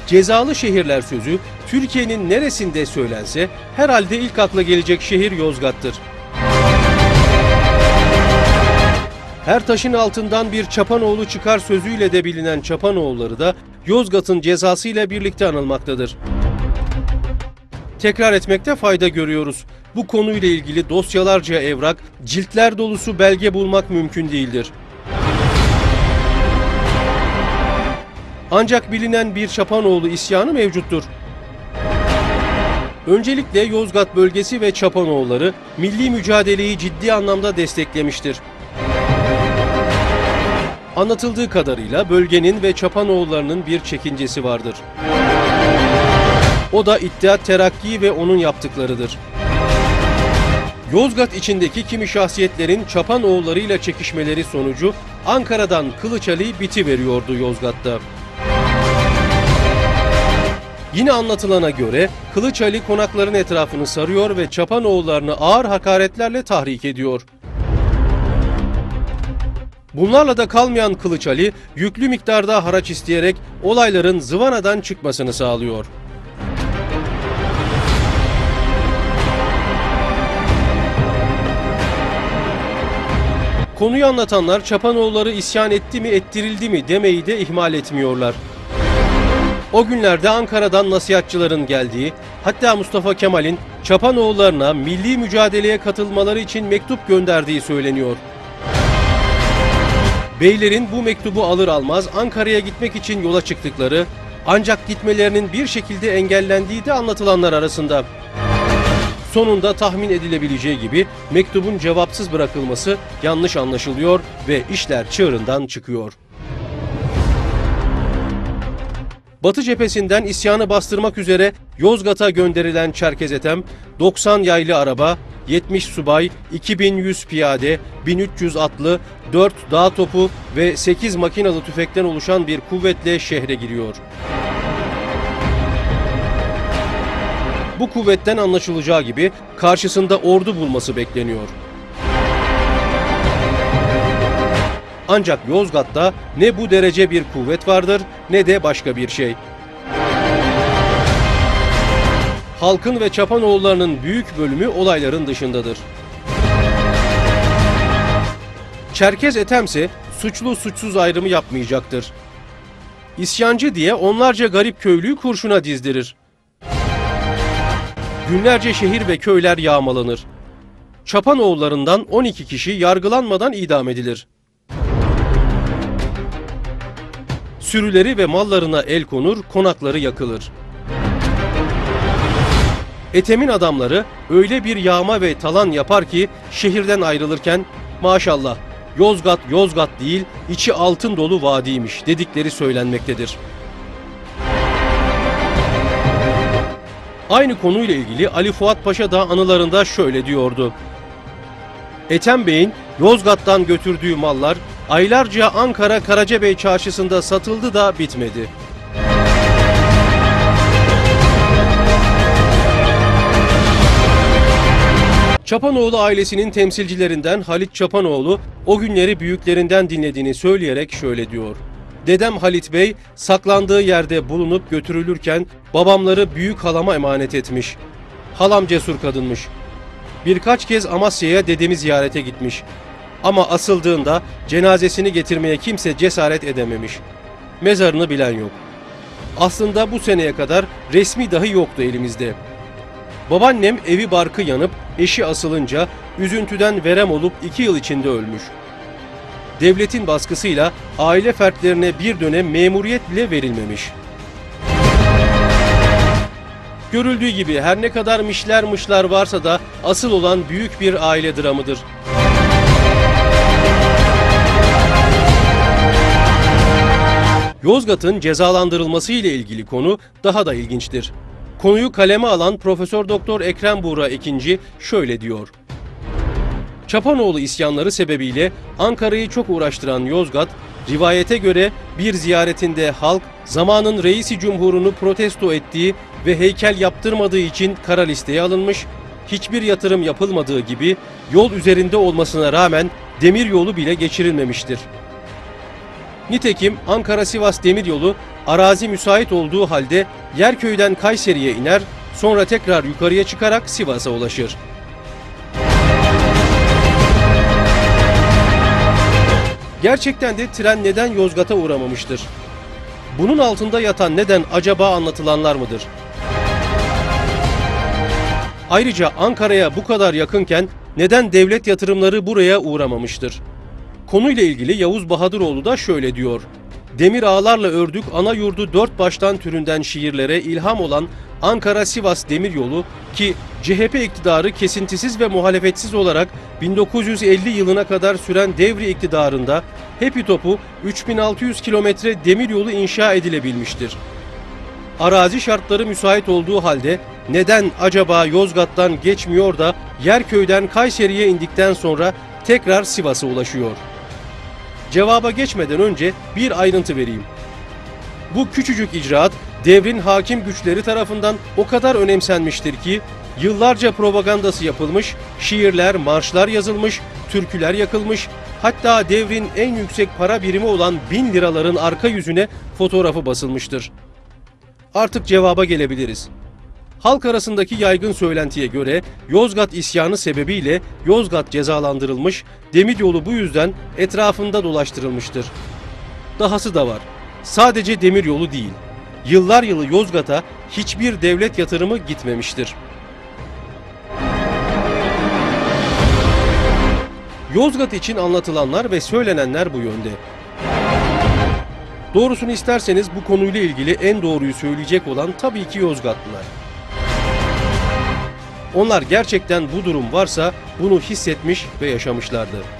Cezalı şehirler sözü Türkiye'nin neresinde söylense herhalde ilk akla gelecek şehir Yozgat'tır. Her taşın altından bir çapanoğlu çıkar sözüyle de bilinen çapanoğulları da Yozgat'ın cezasıyla birlikte anılmaktadır. Tekrar etmekte fayda görüyoruz. Bu konuyla ilgili dosyalarca evrak, ciltler dolusu belge bulmak mümkün değildir. Ancak bilinen bir çapanoğlu isyanı mevcuttur. Öncelikle Yozgat bölgesi ve çapanoğulları milli mücadeleyi ciddi anlamda desteklemiştir. Anlatıldığı kadarıyla bölgenin ve çapanoğullarının bir çekincesi vardır. O da İttihat Terakki ve onun yaptıklarıdır. Yozgat içindeki kimi şahsiyetlerin çapanoğullarıyla çekişmeleri sonucu Ankara'dan Kılıç Ali bitiveriyordu Yozgat'ta. Yine anlatılana göre Kılıç Ali konakların etrafını sarıyor ve çapanoğullarını ağır hakaretlerle tahrik ediyor. Bunlarla da kalmayan Kılıç Ali yüklü miktarda haraç isteyerek olayların zıvanadan çıkmasını sağlıyor. Konuyu anlatanlar çapanoğulları isyan etti mi ettirildi mi demeyi de ihmal etmiyorlar. O günlerde Ankara'dan nasihatçıların geldiği, hatta Mustafa Kemal'in çapanoğullarına milli mücadeleye katılmaları için mektup gönderdiği söyleniyor. Beylerin bu mektubu alır almaz Ankara'ya gitmek için yola çıktıkları, ancak gitmelerinin bir şekilde engellendiği de anlatılanlar arasında. Sonunda tahmin edilebileceği gibi mektubun cevapsız bırakılması yanlış anlaşılıyor ve işler çığırından çıkıyor. Batı cephesinden isyanı bastırmak üzere Yozgat'a gönderilen Çerkez Ethem, 90 yaylı araba, 70 subay, 2100 piyade, 1300 atlı, 4 dağ topu ve 8 makinalı tüfekten oluşan bir kuvvetle şehre giriyor. Bu kuvvetten anlaşılacağı gibi karşısında ordu bulması bekleniyor. Ancak Yozgat'ta ne bu derece bir kuvvet vardır ne de başka bir şey. Halkın ve çapanoğullarının büyük bölümü olayların dışındadır. Çerkez Ethem ise suçlu suçsuz ayrımı yapmayacaktır. İsyancı diye onlarca garip köylüyü kurşuna dizdirir. Günlerce şehir ve köyler yağmalanır. Çapanoğullarından 12 kişi yargılanmadan idam edilir. Sürüleri ve mallarına el konur, konakları yakılır. Ethem'in adamları öyle bir yağma ve talan yapar ki şehirden ayrılırken maşallah Yozgat Yozgat değil içi altın dolu vadiymiş dedikleri söylenmektedir. Aynı konuyla ilgili Ali Fuat Paşa da anılarında şöyle diyordu. Ethem Bey'in Yozgat'tan götürdüğü mallar aylarca Ankara Karacabey çarşısında satıldı da bitmedi. Çapanoğlu ailesinin temsilcilerinden Halit Çapanoğlu o günleri büyüklerinden dinlediğini söyleyerek şöyle diyor. Dedem Halit Bey saklandığı yerde bulunup götürülürken babamları büyük halama emanet etmiş. Halam cesur kadınmış. Birkaç kez Amasya'ya dedemi ziyarete gitmiş. Ama asıldığında cenazesini getirmeye kimse cesaret edememiş. Mezarını bilen yok. Aslında bu seneye kadar resmi dahi yoktu elimizde. Babaannem evi barkı yanıp eşi asılınca üzüntüden verem olup 2 yıl içinde ölmüş. Devletin baskısıyla aile fertlerine bir dönem memuriyet bile verilmemiş. Görüldüğü gibi her ne kadar mışlar varsa da asıl olan büyük bir aile dramıdır. Yozgat'ın cezalandırılması ile ilgili konu daha da ilginçtir. Konuyu kaleme alan Profesör Doktor Ekrem Buğra Ekinci şöyle diyor. Çapanoğlu isyanları sebebiyle Ankara'yı çok uğraştıran Yozgat, rivayete göre bir ziyaretinde halk zamanın reisi cumhurunu protesto ettiği ve heykel yaptırmadığı için kara listeye alınmış, hiçbir yatırım yapılmadığı gibi yol üzerinde olmasına rağmen demir yolu bile geçirilmemiştir. Nitekim Ankara-Sivas Demiryolu arazi müsait olduğu halde Yerköy'den Kayseri'ye iner, sonra tekrar yukarıya çıkarak Sivas'a ulaşır. Gerçekten de tren neden Yozgat'a uğramamıştır? Bunun altında yatan neden acaba anlatılanlar mıdır? Ayrıca Ankara'ya bu kadar yakınken neden devlet yatırımları buraya uğramamıştır? Konuyla ilgili Yavuz Bahadıroğlu da şöyle diyor. Demir ağlarla ördük ana yurdu dört baştan türünden şiirlere ilham olan Ankara-Sivas Demiryolu ki CHP iktidarı kesintisiz ve muhalefetsiz olarak 1950 yılına kadar süren devri iktidarında hepi topu 3600 kilometre demiryolu inşa edilebilmiştir. Arazi şartları müsait olduğu halde neden acaba Yozgat'tan geçmiyor da Yerköy'den Kayseri'ye indikten sonra tekrar Sivas'a ulaşıyor? Cevaba geçmeden önce bir ayrıntı vereyim. Bu küçücük icraat devrin hakim güçleri tarafından o kadar önemsenmiştir ki yıllarca propagandası yapılmış, şiirler, marşlar yazılmış, türküler yakılmış, hatta devrin en yüksek para birimi olan 1000 liraların arka yüzüne fotoğrafı basılmıştır. Artık cevaba gelebiliriz. Halk arasındaki yaygın söylentiye göre Yozgat isyanı sebebiyle Yozgat cezalandırılmış, demiryolu bu yüzden etrafında dolaştırılmıştır. Dahası da var. Sadece demiryolu değil, yıllar yılı Yozgat'a hiçbir devlet yatırımı gitmemiştir. Yozgat için anlatılanlar ve söylenenler bu yönde. Doğrusunu isterseniz bu konuyla ilgili en doğruyu söyleyecek olan tabii ki Yozgatlılar. Onlar gerçekten bu durum varsa bunu hissetmiş ve yaşamışlardı.